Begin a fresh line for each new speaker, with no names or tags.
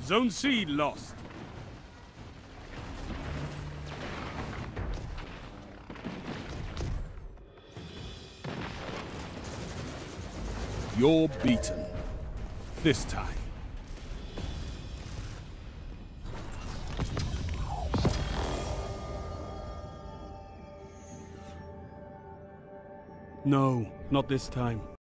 Zone C lost. You're beaten. This time. No, not this time.